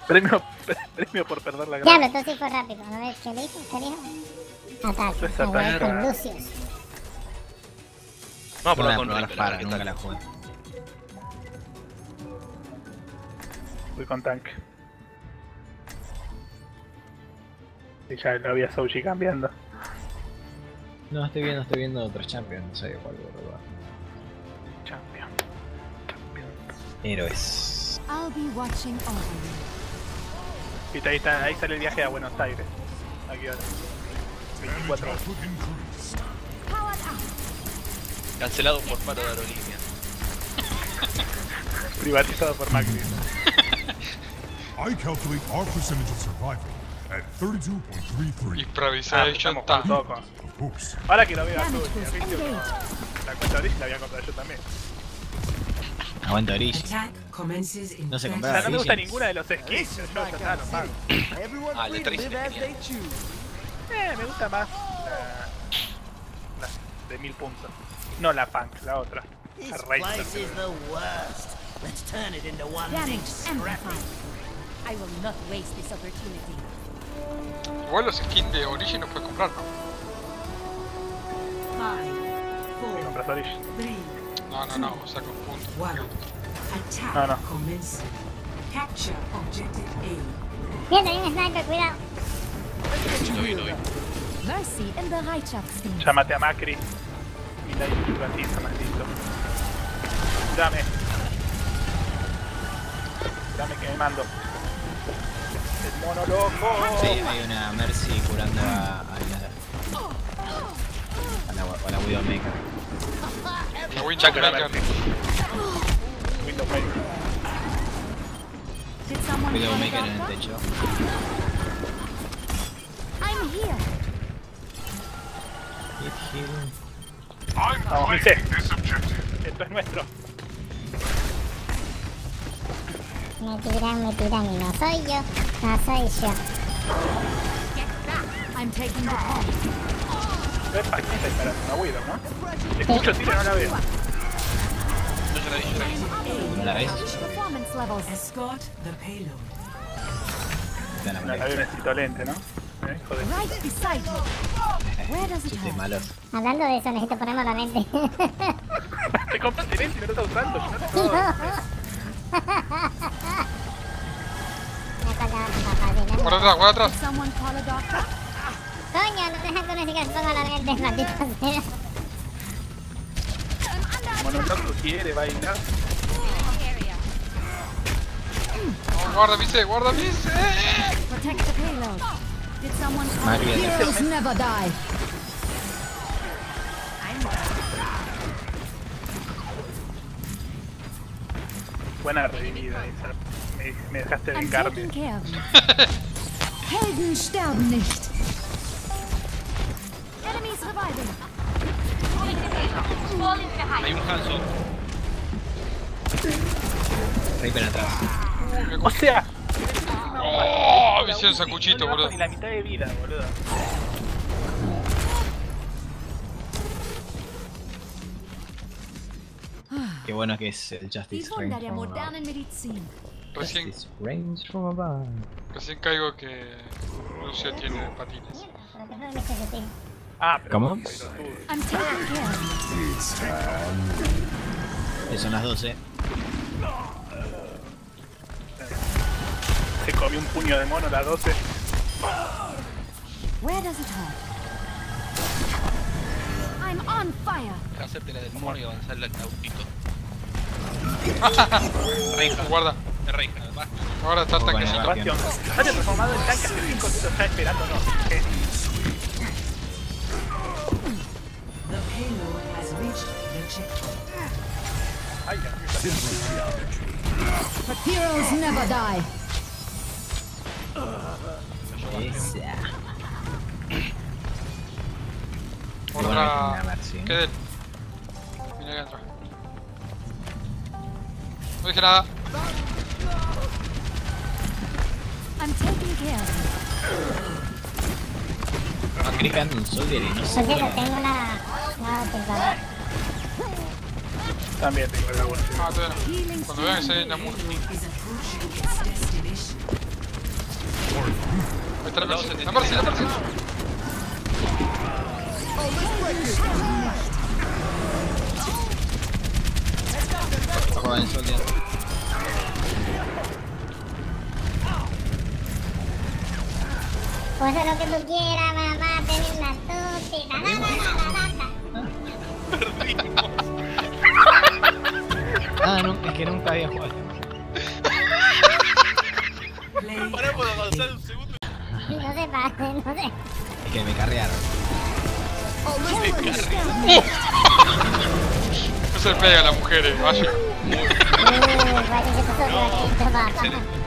Premio por perder la Diablo, grada. tú sí fue rápido. ¿No ves qué dijo? ¿Qué dijo? Ataque. Pues Me voy ataca. con Lucius. Vamos a Voy probar a con probar Reaper, Fara, ¿qué nunca tal? la jugué. Voy con tanque. Y ya lo había Souji cambiando. No, estoy viendo otros champions, no sé cuál probar. Champion. Héroes. I'll be watching over you. Y ahí sale el viaje a Buenos Aires. Aquí ahora. 24 horas. Powered up. Cancelado por paro de aerolínea. Privatizado por Macri. I calculate our percentage of survival at 32.33. Improvisation Estamos time. jugando todo con... Of course. Ahora que lo veo a Damage Souji, was ¿viste? engaged. La cuenta original la voy a comprar yo también. Aguanta Orish. Attack commences in No se 30 O compraba. sea, no me gusta Origins. ninguna de los skins, pero yo ya está, lo pago. Ah, el de Tracer es genial. Me gusta más la de 1000 puntos. No la punk, la otra. La Racer. Damage amplified. I will not waste this opportunity. Igual los skins de Origin los puedes comprar, ¿no? 5, Me 4, compras Origin. 3, No, o sea, con puntos. 1. Attack No, no. commencing. Capture objective A. Bien, hay un sniper, cuidado. Lo vi. Mercy in Bereitschaftsdienst. Llámate a Macri. Y la privatiza, maldito. Dame que me mando. El mono loco. Sí, hay una Mercy curando a la Widowmaker. La Witch Chakra Maker. Macri. Windows Maker. Did someone call a Widowmaker en el doctor? techo. I'm here. Hit heal. Vamos, Mise. Esto es nuestro. Me tiran y no soy yo. No soy yo. I'm taking the point. Epa, ¿qué está disparando? Una Widow, ¿no? Escucho tiro, no la veo. No, yo la vi. ¿No la ves? Performance levels. Escort the payload. Está en la No la mano. veo, necesito lente, ¿no? Hijo de... Right beside me. Where does it Chistes hurt? malos. Hablando de eso, necesito ponerme la mente. Te compraste lente y no lo estás usando. Yo no te puedo... Me acordaba tu papá de Por atrás, por atrás. Did someone call a doctor? Coño, no te dejan con ese que se ponga la lente, maldita sea. Mono loco quiere bailar. Oh, guarda, Vice, guarda, Vice. Protect the payload. Did someone call Macri atrás. Heroes never die. Buena revivida esa. Me dejaste I'm vengarme. taking care of you. Helden sterben nicht. Enemies reviving. Hay un Hanzo. Reaper atrás. O sea... Oh, visión sacuchito, no le bajo boludo. ni la mitad de vida, boludo. Qué bueno que es el Die Justice Wunder Reigns der from above. modernen Medizin. Recién, Justice Reigns from above. recién caigo que Lucio tiene patines. Pero que no me eches de ti. Ah, pero... ¿Cómo? pelotudo. I'm taking care of you. Son las 12. Se comió un puño de mono la 12. Where does it hurt? I'm on fire. Hacerte la del mono y avanzar el autito. Guarda, De Reija, va. ahora está el Bueno, tanquecito. va. Bastión. Sale transformado en tanque hace 5 minutos ya esperándonos. The payload has reached the checkpoint. Ay, ya. But heroes never die. Esa. Por Bueno, atrás. hay que Mercy. Quede él. Viene acá atrás. No dije nada. I'm taking care of you. Macri canta un Soldier y no se Porque muere. tengo una temporada. También tengo la buena. Ah, todavía no. Cuando vean que se enamora. Payload is approaching its destination. La Mercy. Juega en Soldier. Pues haz lo que tú quieras, mamá, tenés la tutita. Ah, no, es que nunca había jugado. Play. Ahora puedo avanzar un segundo. No se pase, no se... Es que me carrearon. No se le pega a las mujeres, vaya. Parece que pasó por aquí, papá.